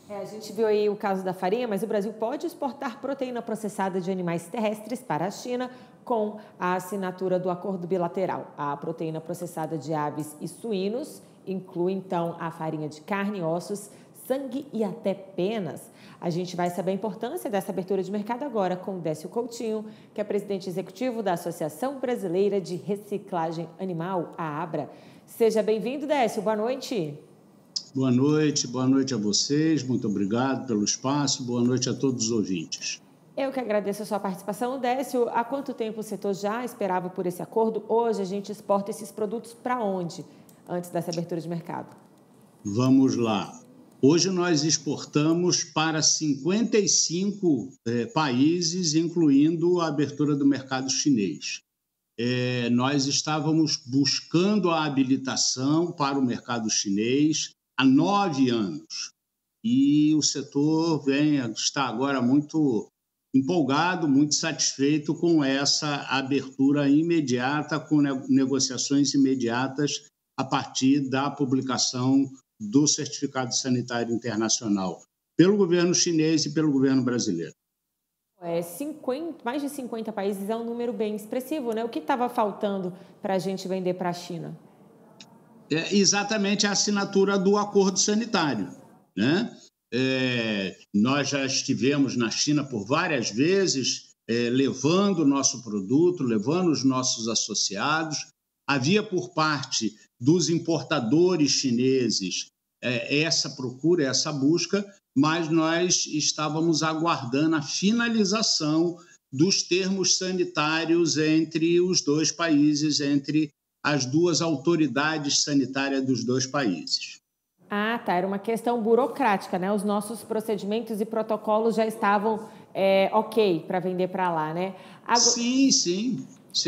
A gente viu aí o caso da farinha, mas o Brasil pode exportar proteína processada de animais terrestres para a China com a assinatura do acordo bilateral. A proteína processada de aves e suínos inclui, então, a farinha de carne, ossos, sangue e até penas. A gente vai saber a importância dessa abertura de mercado agora com o Décio Coutinho, que é presidente executivo da Associação Brasileira de Reciclagem Animal, a ABRA. Seja bem-vindo, Décio. Boa noite. Boa noite a vocês, muito obrigado pelo espaço, boa noite a todos os ouvintes. Eu que agradeço a sua participação, Décio. Há quanto tempo o setor já esperava por esse acordo? Hoje a gente exporta esses produtos para onde, antes dessa abertura de mercado? Vamos lá. Hoje nós exportamos para 55 países, incluindo a abertura do mercado chinês. Nós estávamos buscando a habilitação para o mercado chinês há 9 anos. E o setor está agora muito empolgado, muito satisfeito com essa abertura imediata, com negociações imediatas a partir da publicação do Certificado Sanitário Internacional pelo governo chinês e pelo governo brasileiro. Mais de 50 países é um número bem expressivo, né? O que estava faltando para a gente vender para a China? Exatamente a assinatura do acordo sanitário, né? Nós já estivemos na China por várias vezes, levando o nosso produto, levando os nossos associados. Havia por parte dos importadores chineses essa procura, essa busca, mas nós estávamos aguardando a finalização dos termos sanitários entre os dois países, entre as duas autoridades sanitárias dos dois países. Ah, tá. Era uma questão burocrática, né? Os nossos procedimentos e protocolos já estavam ok para vender para lá, né? Sim.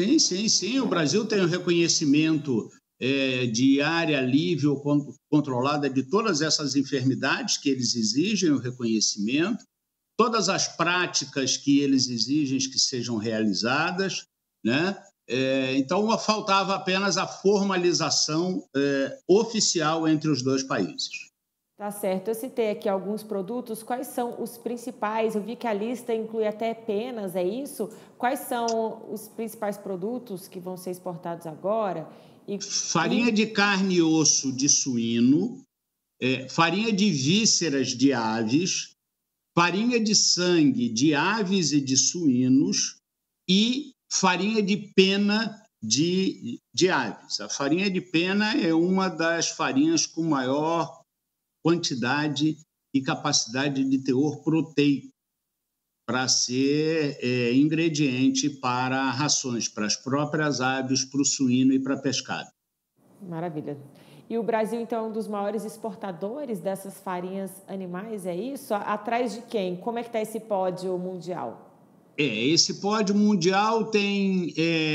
O Brasil tem um reconhecimento de área livre ou controlada de todas essas enfermidades que eles exigem o reconhecimento, todas as práticas que eles exigem que sejam realizadas, né? Então, faltava apenas a formalização oficial entre os dois países. Tá certo. Eu citei aqui alguns produtos. Quais são os principais? Eu vi que a lista inclui até penas, é isso? Quais são os principais produtos que vão ser exportados agora? Farinha de carne e osso de suíno, farinha de vísceras de aves, farinha de sangue de aves e de suínos e farinha de pena de aves. A farinha de pena é uma das farinhas com maior quantidade e capacidade de teor proteico para ser ingrediente para rações, para as próprias aves, para o suíno e para a pescado. Maravilha. E o Brasil, então, é um dos maiores exportadores dessas farinhas animais, é isso? Atrás de quem? Como é que está esse pódio mundial? Esse pódio mundial tem,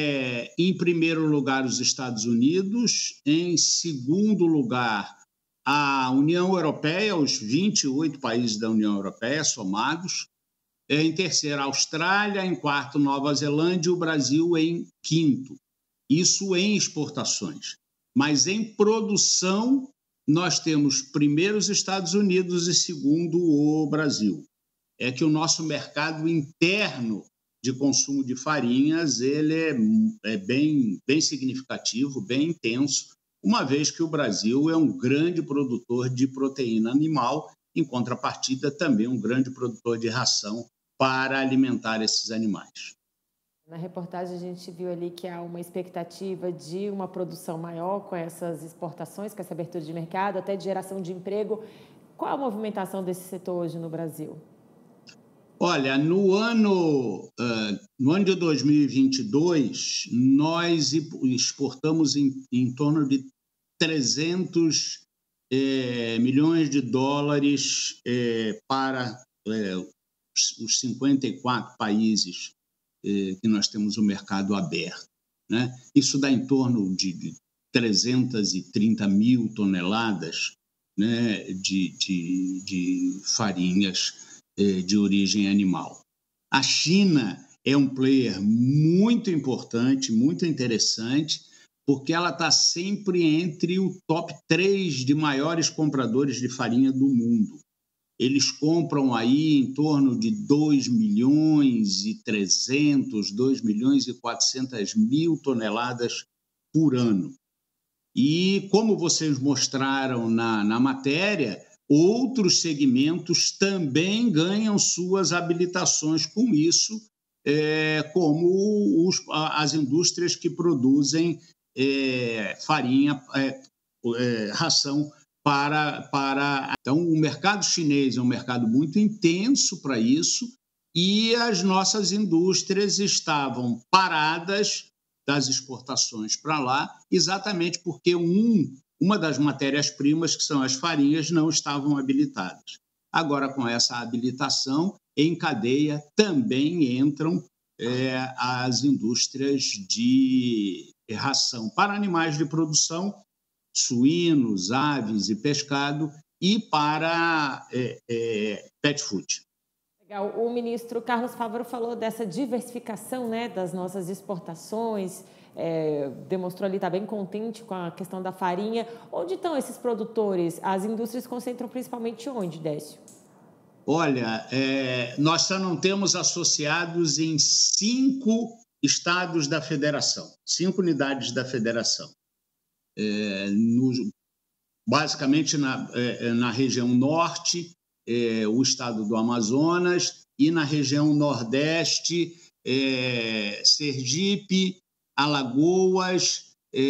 em primeiro lugar, os Estados Unidos, em segundo lugar, a União Europeia, os 28 países da União Europeia somados, em terceiro, a Austrália, em quarto, Nova Zelândia e o Brasil em quinto. Isso em exportações. Mas em produção, nós temos primeiro os Estados Unidos e segundo o Brasil. É que o nosso mercado interno de consumo de farinhas ele é bem significativo, bem intenso, uma vez que o Brasil é um grande produtor de proteína animal, em contrapartida também um grande produtor de ração para alimentar esses animais. Na reportagem a gente viu ali que há uma expectativa de uma produção maior com essas exportações, com essa abertura de mercado, até de geração de emprego. Qual a movimentação desse setor hoje no Brasil? Olha, no ano de 2022, nós exportamos em torno de 300 milhões de dólares para os 54 países que nós temos o mercado aberto, né? Isso dá em torno de 330 mil toneladas, né, de farinhas de origem animal. A China é um player muito importante, muito interessante, porque ela está sempre entre o top 3 de maiores compradores de farinha do mundo. eles compram aí em torno de 2.300.000, 2.400.000 toneladas por ano. E, como vocês mostraram na matéria, outros segmentos também ganham suas habilitações com isso, como as indústrias que produzem farinha, ração para... Então, o mercado chinês é um mercado muito intenso para isso, e as nossas indústrias estavam paradas das exportações para lá, exatamente porque uma das matérias-primas, que são as farinhas, não estavam habilitadas. Agora, com essa habilitação, em cadeia também entram as indústrias de ração para animais de produção, suínos, aves e pescado, e para pet food. Legal. O ministro Carlos Fávaro falou dessa diversificação, né, das nossas exportações, demonstrou ali estar bem contente com a questão da farinha. Onde estão esses produtores? As indústrias concentram principalmente onde, Décio? Olha, nós só não temos associados em 5 estados da federação, 5 unidades da federação. Basicamente na região norte, o estado do Amazonas, e na região nordeste, Sergipe, Alagoas,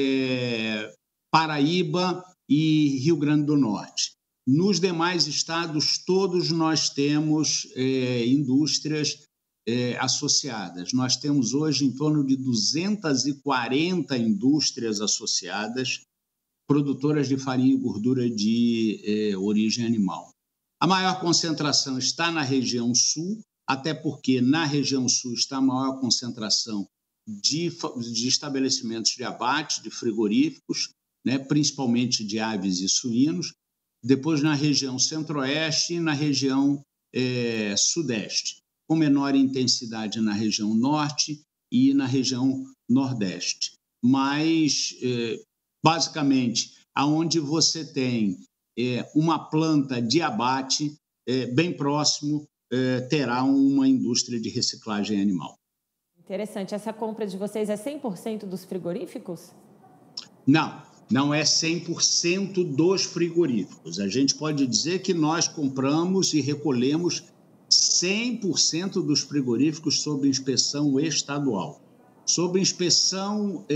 Paraíba e Rio Grande do Norte. Nos demais estados, todos nós temos indústrias associadas. Nós temos hoje em torno de 240 indústrias associadas, produtoras de farinha e gordura de origem animal. A maior concentração está na região sul, até porque na região sul está a maior concentração de estabelecimentos de abate, de frigoríficos, né, principalmente de aves e suínos. Depois na região centro-oeste e na região sudeste, com menor intensidade na região norte e na região nordeste. Mas, basicamente, aonde você tem uma planta de abate, bem próximo terá uma indústria de reciclagem animal. Interessante. Essa compra de vocês é 100% dos frigoríficos? Não é 100% dos frigoríficos. A gente pode dizer que nós compramos e recolhemos 100% dos frigoríficos sob inspeção estadual. Sob inspeção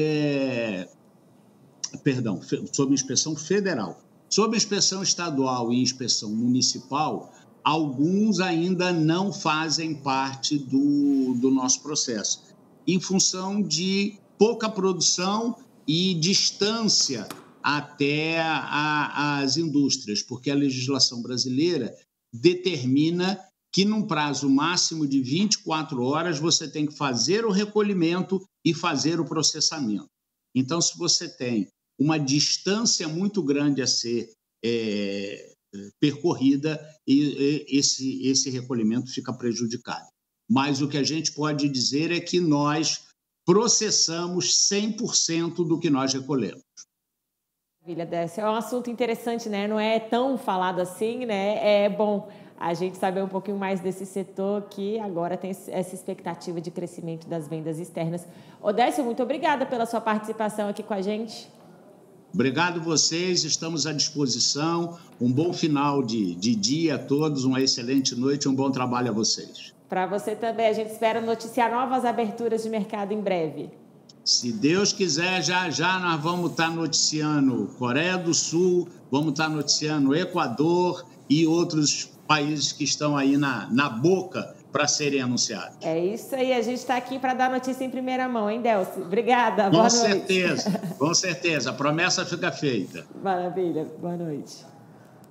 sob inspeção federal. Sob inspeção estadual e inspeção municipal, alguns ainda não fazem parte do nosso processo, em função de pouca produção e distância até as indústrias, porque a legislação brasileira determina que, num prazo máximo de 24 horas, você tem que fazer o recolhimento e fazer o processamento. Então, se você tem uma distância muito grande a ser percorrida, esse recolhimento fica prejudicado. Mas o que a gente pode dizer é que nós processamos 100% do que nós recolhemos. Maravilha, Décio. É um assunto interessante, né? Não é tão falado assim, né? É bom a gente saber um pouquinho mais desse setor que agora tem essa expectativa de crescimento das vendas externas. Ô, Décio, muito obrigada pela sua participação aqui com a gente. Obrigado vocês, estamos à disposição. Um bom final de dia a todos, uma excelente noite e um bom trabalho a vocês. Para você também, a gente espera noticiar novas aberturas de mercado em breve. Se Deus quiser, já nós vamos estar noticiando Coreia do Sul, vamos estar noticiando Equador e outros países que estão aí na boca para serem anunciados. É isso aí, a gente está aqui para dar notícia em primeira mão, hein, Delcio? Obrigada, boa noite. Com certeza, a promessa fica feita. Maravilha, boa noite.